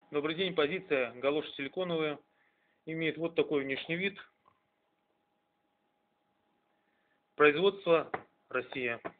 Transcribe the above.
Добрый день, позиция галоши силиконовые. Имеет вот такой внешний вид. Производство Россия.